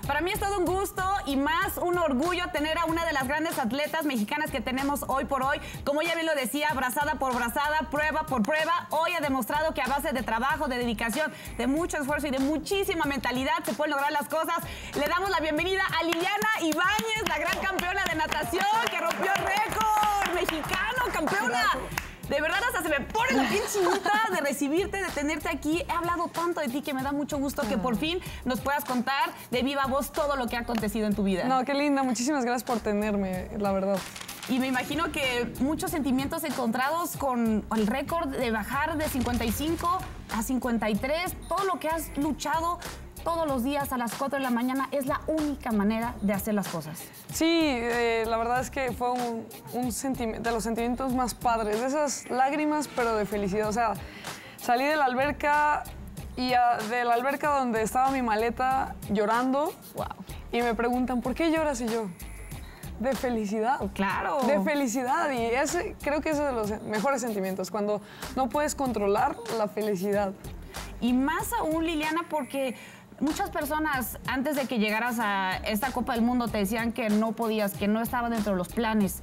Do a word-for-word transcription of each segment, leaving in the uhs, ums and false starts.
Para mí es todo un gusto y más un orgullo tener a una de las grandes atletas mexicanas que tenemos hoy por hoy. Como ella bien lo decía, brazada por brazada, prueba por prueba, hoy ha demostrado que a base de trabajo, de dedicación, de mucho esfuerzo y de muchísima mentalidad se pueden lograr las cosas. Le damos la bienvenida a Liliana Ibáñez, la gran campeona de natación que rompió el récord mexicano, campeona. De verdad, hasta se me pone la piel chinita de recibirte, de tenerte aquí. He hablado tanto de ti que me da mucho gusto que por fin nos puedas contar de viva voz todo lo que ha acontecido en tu vida. No, qué linda. Muchísimas gracias por tenerme, la verdad. Y me imagino que muchos sentimientos encontrados con el récord de bajar de cincuenta y cinco a cincuenta y tres. Todo lo que has luchado todos los días a las cuatro de la mañana es la única manera de hacer las cosas. Sí, eh, la verdad es que fue un, un sentimiento, de los sentimientos más padres, de esas lágrimas, pero de felicidad. O sea, salí de la alberca y a, de la alberca donde estaba mi maleta llorando. Wow. Y me preguntan, ¿por qué lloras? Y yo, de felicidad. Claro. De felicidad. Y ese, creo que es de los mejores sentimientos, cuando no puedes controlar la felicidad. Y más aún, Liliana, porque muchas personas, antes de que llegaras a esta Copa del Mundo, te decían que no podías, que no estaba dentro de los planes.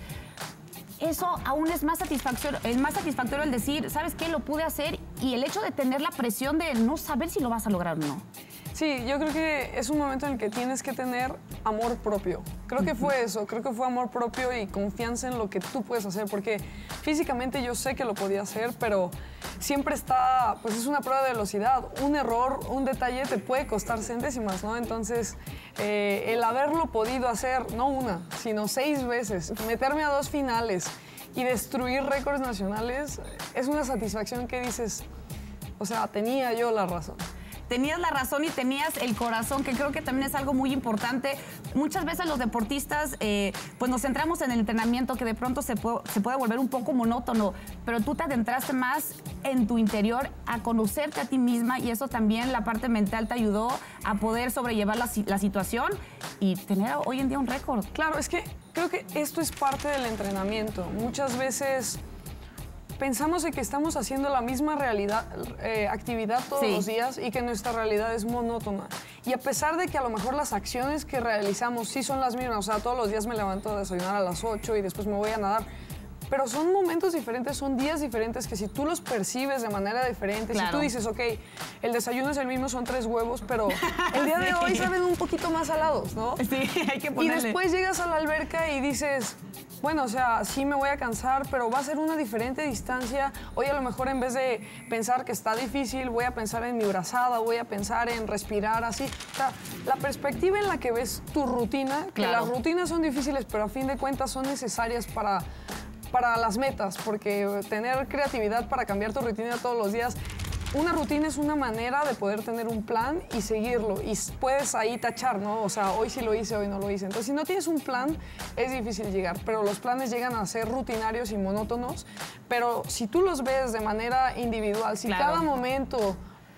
Eso aún es más satisfactorio, es más satisfactorio el decir, ¿sabes qué? Lo pude hacer, y el hecho de tener la presión de no saber si lo vas a lograr o no. Sí, yo creo que es un momento en el que tienes que tener amor propio. Creo que fue eso, creo que fue amor propio y confianza en lo que tú puedes hacer, porque físicamente yo sé que lo podía hacer, pero siempre está, pues es una prueba de velocidad. Un error, un detalle te puede costar centésimas, ¿no? Entonces, eh, el haberlo podido hacer, no una, sino seis veces, meterme a dos finales y destruir récords nacionales, es una satisfacción que dices, o sea, tenía yo la razón. Tenías la razón y tenías el corazón, que creo que también es algo muy importante. Muchas veces los deportistas, eh, pues nos centramos en el entrenamiento, que de pronto se puede, se puede volver un poco monótono, pero tú te adentraste más en tu interior a conocerte a ti misma, y eso también, la parte mental, te ayudó a poder sobrellevar la, la situación y tener hoy en día un récord. Claro, es que creo que esto es parte del entrenamiento. Muchas veces pensamos en que estamos haciendo la misma realidad, eh, actividad todos sí. los días, y que nuestra realidad es monótona. Y a pesar de que a lo mejor las acciones que realizamos sí son las mismas, o sea, todos los días me levanto a desayunar a las ocho y después me voy a nadar, pero son momentos diferentes, son días diferentes que si tú los percibes de manera diferente, claro. Si tú dices, ok, el desayuno es el mismo, son tres huevos, pero el día de hoy saben un poquito más salados, ¿no? Sí, hay que ponerle. Y después llegas a la alberca y dices, bueno, o sea, sí me voy a cansar, pero va a ser una diferente distancia. Hoy a lo mejor en vez de pensar que está difícil, voy a pensar en mi brazada, voy a pensar en respirar así. O sea, la perspectiva en la que ves tu rutina, que claro. Las rutinas son difíciles, pero a fin de cuentas son necesarias para, para las metas, porque tener creatividad para cambiar tu rutina todos los días. Una rutina es una manera de poder tener un plan y seguirlo, y puedes ahí tachar, ¿no? O sea, hoy sí lo hice, hoy no lo hice. Entonces, si no tienes un plan, es difícil llegar, pero los planes llegan a ser rutinarios y monótonos, pero si tú los ves de manera individual, si claro. Cada momento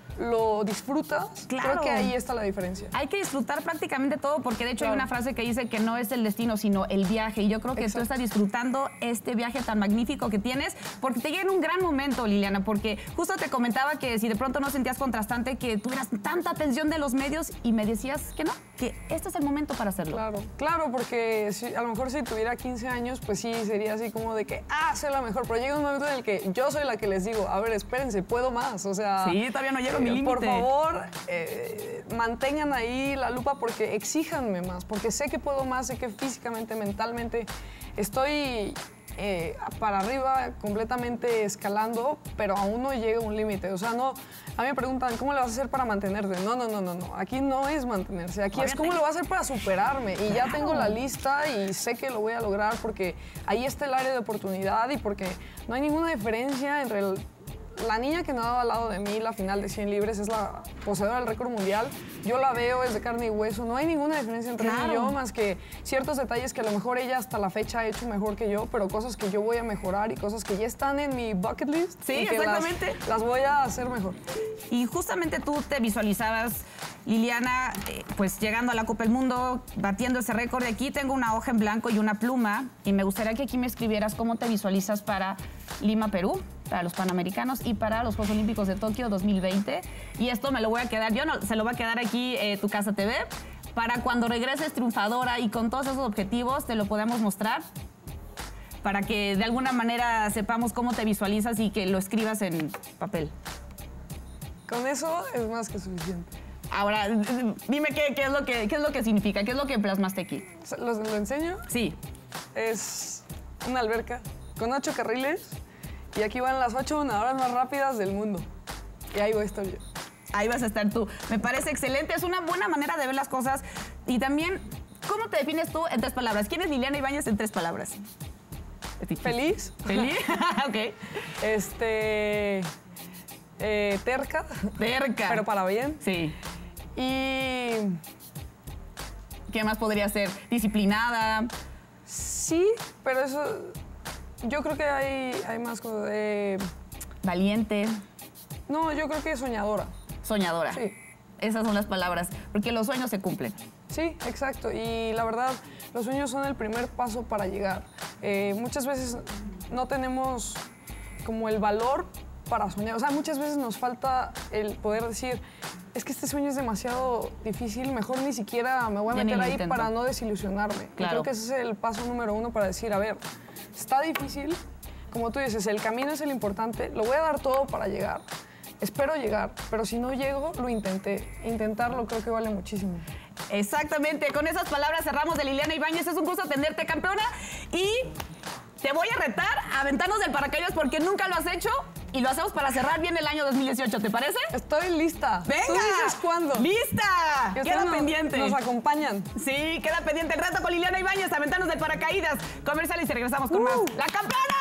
lo disfrutas, claro. Creo que ahí está la diferencia. Hay que disfrutar prácticamente todo, porque de hecho claro. Hay una frase que dice que no es el destino, sino el viaje, y yo creo que Exacto. Tú estás disfrutando este viaje tan magnífico que tienes, porque te llega en un gran momento, Liliana, porque justo te comentaba que si de pronto no sentías contrastante, que tuvieras tanta atención de los medios, y me decías que no, que este es el momento para hacerlo. Claro, claro, porque si, a lo mejor si tuviera quince años, pues sí, sería así como de que, ah, soy la mejor, pero llega un momento en el que yo soy la que les digo, a ver, espérense, puedo más, o sea... Sí, todavía no llego a mi límite. Por favor, eh, mantengan ahí la lupa, porque exíjanme más, porque sé que puedo más, sé que físicamente, mentalmente estoy eh, para arriba, completamente escalando, pero aún no llega a un límite. O sea, no, a mí me preguntan, ¿cómo le vas a hacer para mantenerte? No, no, no, no, no. Aquí no es mantenerse, aquí Obviamente. Es cómo lo voy a hacer para superarme. Y ya tengo la lista y sé que lo voy a lograr, porque ahí está el área de oportunidad y porque no hay ninguna diferencia entre el... La niña que nadaba al lado de mí, la final de cien libres, es la poseedora del récord mundial. Yo la veo, es de carne y hueso. No hay ninguna diferencia entre claro. ella y yo, más que ciertos detalles que a lo mejor ella hasta la fecha ha hecho mejor que yo, pero cosas que yo voy a mejorar y cosas que ya están en mi bucket list. Sí, y que exactamente. Las, las voy a hacer mejor. Y justamente tú te visualizabas, Liliana, eh, pues llegando a la Copa del Mundo, batiendo ese récord. Aquí tengo una hoja en blanco y una pluma, y me gustaría que aquí me escribieras cómo te visualizas para Lima, Perú, para los Panamericanos y para los Juegos Olímpicos de Tokio dos mil veinte. Y esto me lo voy a quedar, yo no, se lo va a quedar aquí eh, Tu Casa T V, para cuando regreses triunfadora y con todos esos objetivos te lo podamos mostrar? Para que de alguna manera sepamos cómo te visualizas y que lo escribas en papel. Con eso es más que suficiente. Ahora, dime qué, qué, es lo que, qué es lo que significa, qué es lo que plasmaste aquí. ¿Lo, lo enseño? Sí. Es una alberca con ocho carriles y aquí van las ocho nadadoras más rápidas del mundo. Y ahí voy a estar yo. Ahí vas a estar tú. Me parece excelente, es una buena manera de ver las cosas. Y también, ¿cómo te defines tú en tres palabras? ¿Quién es Liliana Ibáñez en tres palabras? Feliz. ¿Feliz? Ok. Este... Eh, terca. Terca. Pero para bien. Sí. Y... ¿Qué más podría ser? Disciplinada. Sí, pero eso... Yo creo que hay, hay más cosas de... Valiente. No, yo creo que soñadora. Soñadora. Sí. Esas son las palabras, porque los sueños se cumplen. Sí, exacto. Y la verdad, los sueños son el primer paso para llegar. Eh, muchas veces no tenemos como el valor para soñar. O sea, muchas veces nos falta el poder decir, es que este sueño es demasiado difícil, mejor ni siquiera me voy a Ya meter ahí intento. para no desilusionarme. Claro. Y creo que ese es el paso número uno para decir, a ver, está difícil, como tú dices, el camino es el importante, lo voy a dar todo para llegar. Espero llegar, pero si no llego, lo intenté. Intentarlo creo que vale muchísimo. Exactamente, con esas palabras cerramos de Liliana Ibáñez. Es un gusto tenerte, campeona. Y te voy a retar a aventarnos del paracaídas porque nunca lo has hecho y lo hacemos para cerrar bien el año dos mil dieciocho, ¿te parece? Estoy lista. ¡Venga! ¿Tú dices cuándo? ¡Lista! Que Queda ustedes nos- pendiente. Nos acompañan. Sí, queda pendiente el reto con Liliana Ibáñez, aventarnos del paracaídas. Comerciales y regresamos con Uh. más. ¡La campeona!